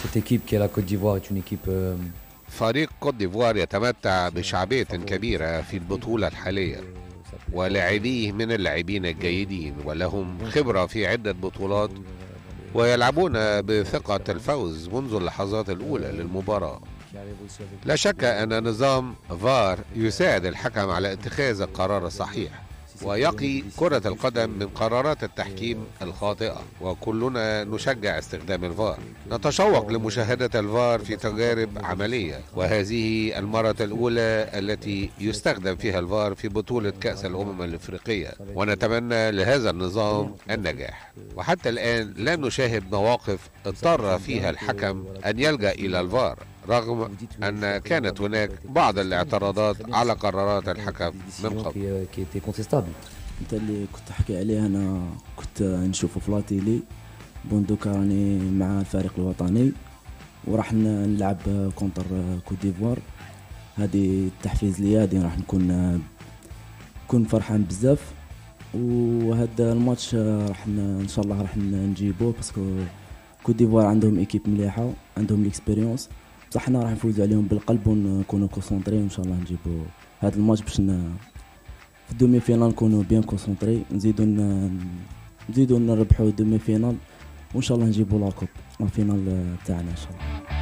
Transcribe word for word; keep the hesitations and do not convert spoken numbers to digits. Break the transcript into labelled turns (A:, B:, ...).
A: Cette équipe qui est la Côte d'Ivoire est une équipe euh,
B: فريق كوت ديفوار يتمتع بشعبية كبيرة في البطولة الحالية، ولاعبيه من اللاعبين الجيدين ولهم خبرة في عدة بطولات، ويلعبون بثقة الفوز منذ اللحظات الأولى للمباراة. لا شك أن نظام فار يساعد الحكم على اتخاذ القرار الصحيح ويقي كرة القدم من قرارات التحكيم الخاطئة، وكلنا نشجع استخدام الفار. نتشوق لمشاهدة الفار في تجارب عملية، وهذه المرة الأولى التي يستخدم فيها الفار في بطولة كأس الأمم الإفريقية، ونتمنى لهذا النظام النجاح. وحتى الآن لا نشاهد مواقف اضطر فيها الحكم أن يلجأ إلى الفار، رغم أن كانت هناك بعض الاعتراضات على قرارات الحكم من قبل.
C: انت اللي كنت تحكي عليه انا كنت نشوفه في لاتيلي، بوندوكا راني مع الفريق الوطني وراح نلعب كونتر كوت ديفوار. هذه التحفيز لي، هذه راح نكون نكون فرحان بزاف. وهذا الماتش راح ان شاء الله راح نجيبوه، باسكو كوت ديفوار عندهم ايكيب مليحه، عندهم ليكسبيريونس، بصح حنا راح نفوزوا عليهم بالقلب ونكونوا كونسونطري وان شاء الله نجيبوا هذا الماتش باش في الدومي فينال نكونوا بيان كونسونطري، نزيدوا نزيدوا نربحوا الدومي فينال وان شاء الله نجيبوا لاكوب الفينال تاعنا ان شاء الله.